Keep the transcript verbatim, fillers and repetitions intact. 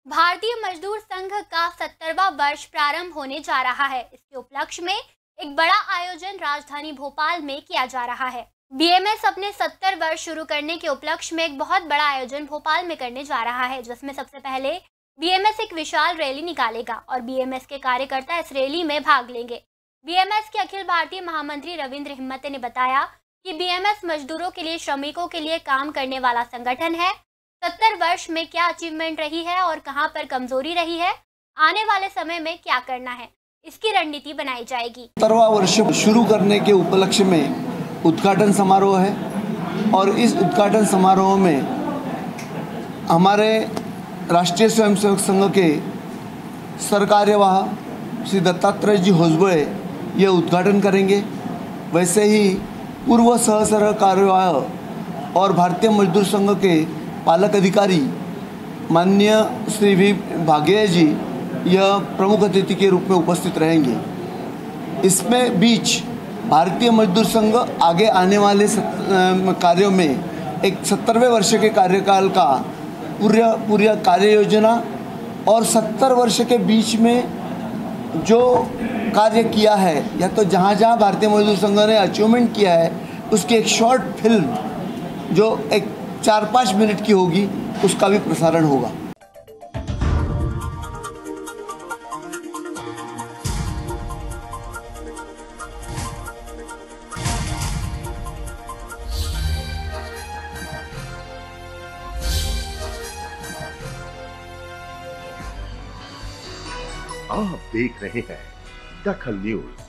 भारतीय मजदूर संघ का सत्तरवां वर्ष प्रारंभ होने जा रहा है। इसके उपलक्ष्य में एक बड़ा आयोजन राजधानी भोपाल में किया जा रहा है। बीएमएस अपने सत्तर वर्ष शुरू करने के उपलक्ष्य में एक बहुत बड़ा आयोजन भोपाल में करने जा रहा है, जिसमें सबसे पहले बीएमएस एक विशाल रैली निकालेगा और बीएमएस के कार्यकर्ता इस रैली में भाग लेंगे। बीएमएस के अखिल भारतीय महामंत्री रविंद्र हिम्मते ने बताया कि बीएमएस मजदूरों के लिए, श्रमिकों के लिए काम करने वाला संगठन है। सत्तर वर्ष में क्या अचीवमेंट रही है और कहां पर कमजोरी रही है, आने वाले समय में क्या करना है, इसकी रणनीति बनाई जाएगी। सत्तरवां वर्ष शुरू करने के उपलक्ष्य में उद्घाटन समारोह है और इस उद्घाटन समारोह में हमारे राष्ट्रीय स्वयंसेवक संघ के सरकार्यवाह श्री दत्तात्रेय जी होसबळे ये उद्घाटन करेंगे। वैसे ही पूर्व सह सरकार्यवाह और भारतीय मजदूर संघ के पालक अधिकारी माननीय श्री वी भागेय जी यह प्रमुख अतिथि के रूप में उपस्थित रहेंगे। इसमें बीच भारतीय मजदूर संघ आगे आने वाले कार्यों में एक सत्तरवें वर्ष के कार्यकाल का पूरा पूरी कार्य योजना और सत्तर वर्ष के बीच में जो कार्य किया है या तो जहाँ जहाँ भारतीय मजदूर संघ ने अचीवमेंट किया है उसकी एक शॉर्ट फिल्म जो एक चार पाँच मिनट की होगी, उसका भी प्रसारण होगा। आप देख रहे हैं दखल न्यूज।